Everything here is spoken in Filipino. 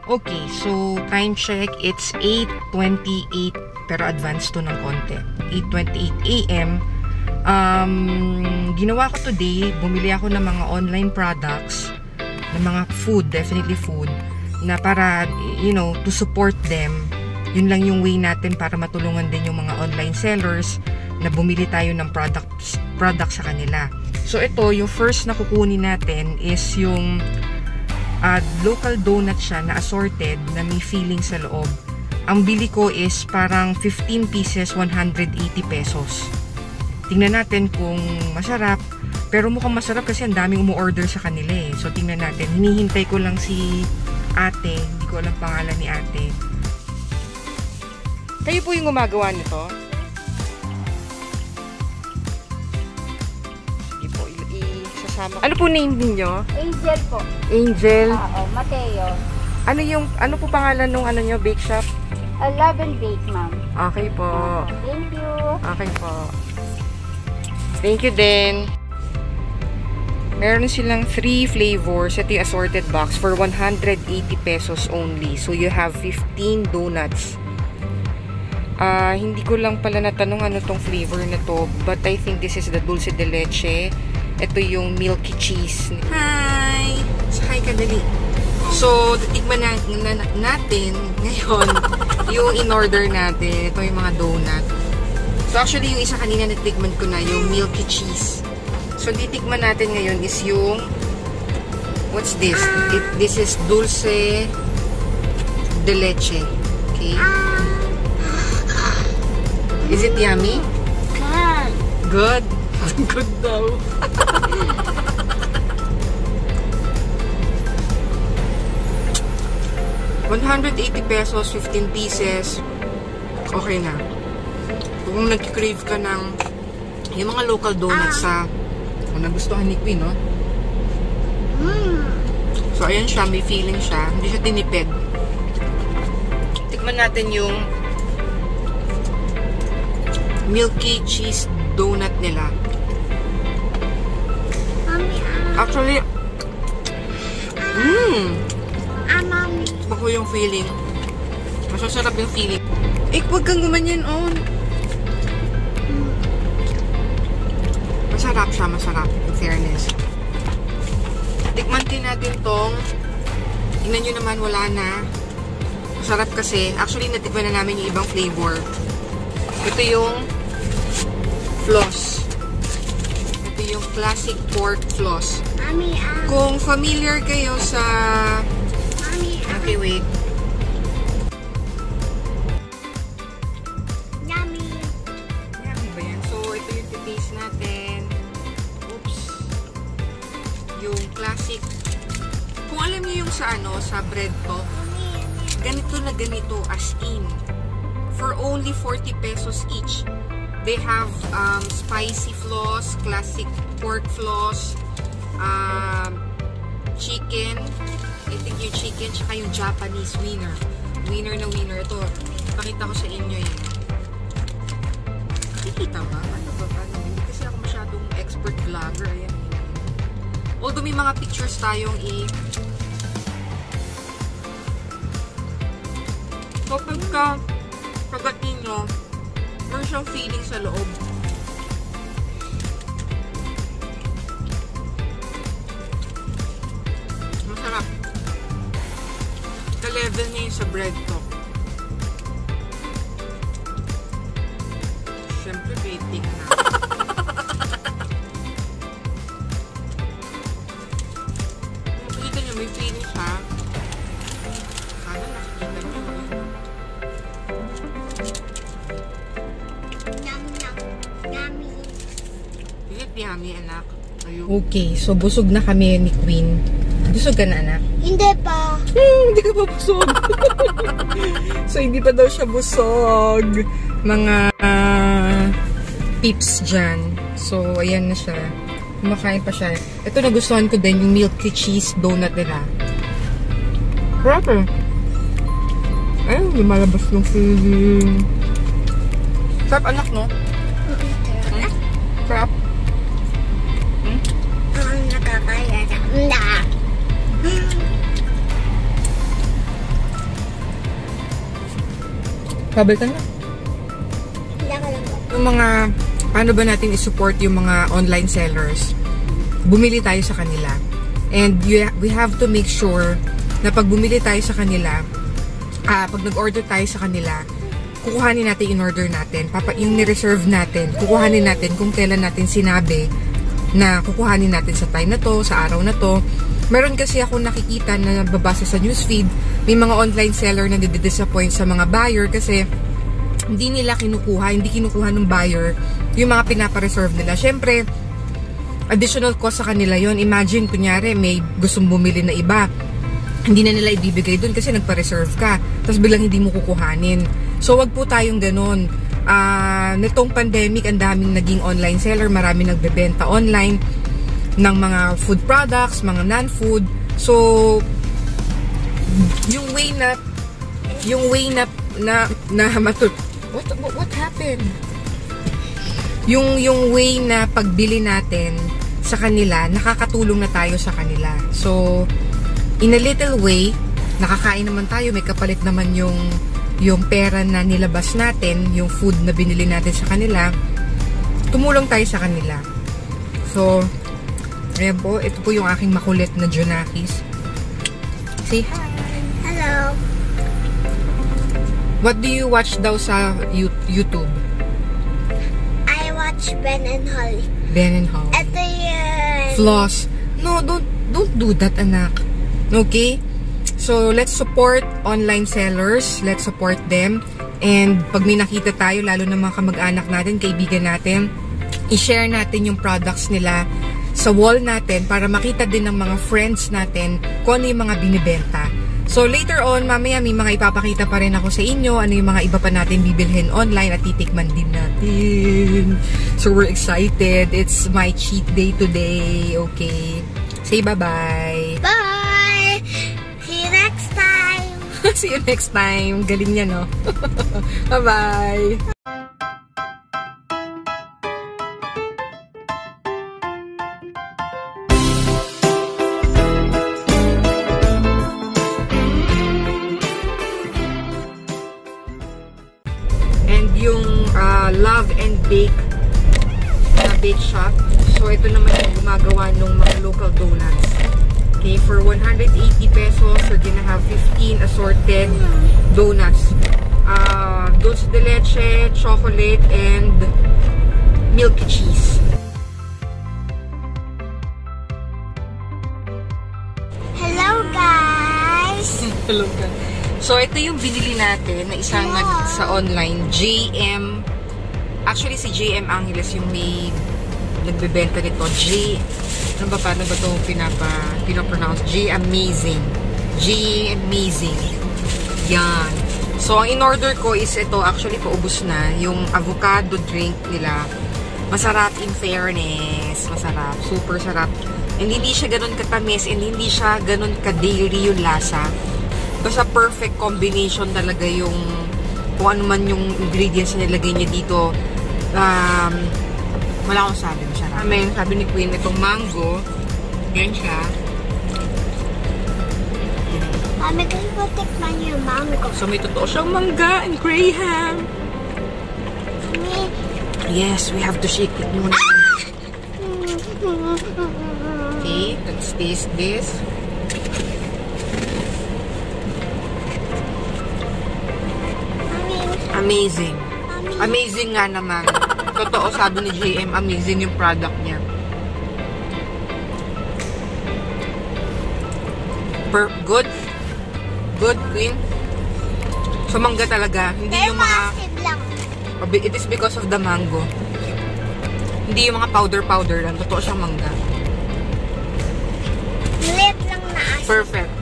Okay, so time check, it's 8:28 pero advance to ng konti. 8:28 AM. Ginawa ko today, bumili ako ng mga online products, ng mga food, definitely food, na para, you know, to support them. Yun lang yung way natin para matulungan din yung mga online sellers na bumili tayo ng products sa kanila. So ito, yung first na kukunin natin is yung local donut siya na assorted na may filling sa loob. Ang bili ko is parang 15 pieces, 180 pesos. Tingnan natin kung masarap. Pero mukhang masarap kasi ang daming umu-order sa kanila eh. So tingnan natin. Hinihintay ko lang si ate. Hindi ko alam pangalan ni ate. Kayo po yung gumagawa nito? Sige po, isasama. Ano po name ninyo? Angel po. Angel? Oo, Mateo. Ano po pangalan nung ano nyo, bake shop? Love and Bake, ma'am. Okay po. Thank you. Okay po. Thank you din. Meron silang 3 flavors. Ito yung assorted box for 180 pesos only. So you have 15 donuts. Hindi ko lang pala natanong ano tong flavor na to. But I think this is the dulce de leche. Ito yung milky cheese. Hi! Hi ka dali. So, titikman natin ngayon yung in-order natin. Ito yung mga donut. So, actually, yung isa kanina natikman ko na, yung milky cheese. So, titikman natin ngayon is yung what's this? This is dulce de leche. Okay? Is it yummy? Good. Good daw. $180 pesos, 15 pieces. Okay na. Kung nag-crave ka ng yung mga local donuts sa kung nagustuhan ni Queen, no? So, ayan siya. May feeling siya. Hindi siya tinipid. Tikman natin yung milky cheese donut nila. Actually, bako yung feeling. Masasarap yung feeling. Eh, huwag kang gumanyan, oh. Masarap siya, masarap. In fairness. Tikman din natin tong. Tingnan nyo naman, wala na. Masarap kasi. Actually, natikman na namin yung ibang flavor. Ito yung floss. Ito yung classic pork floss. Kung familiar kayo sa... Okay, wait. Yummy. Yummy ba yan? So, ito yung titaste natin. Oops. Yung classic. Kung alam niyo yung sa ano, sa bread to, ganito na ganito as in. For only 40 pesos each. They have spicy floss, classic pork floss, chicken. I think yung chicken, tsaka yung Japanese wiener. Wiener na wiener. Ito, pakita ko sa inyo yun. Nakikita ba? Ano ba? Hindi kasi ako masyadong expert vlogger. Ayan. Although may mga pictures tayong So, pagka pagkatin nyo, meron siyang feeling sa loob. Masarap. Ka-level niya yung sa bread to. Siyempre, baiting na. Nakikita nyo, may feeling siya. Sana nakikita nyo. Is it yummy, anak? Okay, so busog na kami ni Queen. Busog ka na, anak? Hindi pa. Hindi ka pa busog. So, hindi pa daw siya busog. Mga peeps dyan. So, ayan na siya. Kumakain pa siya. Ito, nagustuhan ko din yung milky cheese donut nila. Proper. Ayun, lumalabas yung feeling. Sarap, anak, no? Sarap. Bubble ka na. Hindi ako lang. Yung mga, paano ba natin i-support yung mga online sellers? Bumili tayo sa kanila. And we have to make sure na pag bumili tayo sa kanila, pag nag-order tayo sa kanila, kukuhanin natin in order natin. Yung ni-reserve natin, kukuhanin natin kung kailan natin sinabi na kukuhanin natin sa time na to, sa araw na to. Meron kasi ako nakikita na babasa sa newsfeed, may mga online seller na nadi-disappoint sa mga buyer kasi hindi nila kinukuha, hindi kinukuha ng buyer yung mga pinapa-reserve nila. Syempre, additional cost sa kanila yon. Imagine, kunyari, may gustong bumili na iba. Hindi na nila ibibigay dun kasi nagpa-reserve ka. Tapos bilang hindi mo kukuhanin. So, wag po tayong ganun. Nitong pandemic, ang daming naging online seller. Marami nagbebenta online ng mga food products, mga non-food. So, yung way na what happened? Yung way na pagbili natin sa kanila, nakakatulong na tayo sa kanila. So, in a little way, nakakain naman tayo, may kapalit naman yung pera na nilabas natin, yung food na binili natin sa kanila, tumulong tayo sa kanila. So, ayan po, ito po yung aking makulit na Junakis. Say hi! Hello! What do you watch daw sa YouTube? I watch Ben and Holly. Ben and Holly. Ito yun! Floss. No, don't do that, anak. Okay? So, let's support online sellers. Let's support them. And pag may nakita tayo, lalo na mga kamag-anak natin, kaibigan natin, i-share natin yung products nila sa wall natin para makita din ng mga friends natin kung ano yung mga binibenta. So, later on, mamaya may mga ipapakita pa rin ako sa inyo, ano yung mga iba pa natin bibilhin online at titikman din natin. So, we're excited. It's my cheat day today. Okay? Say bye-bye. Bye! See you next time! See you next time. Galing niya, no? Bye-bye! And yung Love and Bake na bake shop. So, ito naman yung gumagawa ng mga local donuts. Okay, for 180 pesos, you're gonna have 15 assorted donuts. Dulce de leche, chocolate, and milky cheese. Hello, guys! Hello, guys. So, ito yung binili natin na isang sa online, JM. Actually, si JM Angeles yung may nagbebenta nito. Ano ba, paano ba ito pinapronounce? J-Amazing. J-Amazing. Yan. So, ang in-order ko is ito. Actually, paubos na. Yung avocado drink nila. Masarap in fairness. Masarap. Super sarap. And hindi siya ganun katamis. And hindi siya ganun ka-dairy yung lasa. Basta perfect combination talaga yung kung ano man yung ingredients na nilagay niya dito. Wala akong sabi. Masarap. Sabi ni Queen, itong mango. Yan siya. Mami, gusto ko tikman yung mango. So, may totoo siyang mangga and graham. Mami. Yes, we have to shake it muna. Okay, let's taste this. Amazing. Amazing nga naman. Totoo, sabi ni JM, amazing yung product niya. Good. Good, Queen. So, mangga talaga. Hindi yung mga... It is because of the mango. Hindi yung mga powder lang. Totoo siyang mangga. Lit lang na asin. Perfect.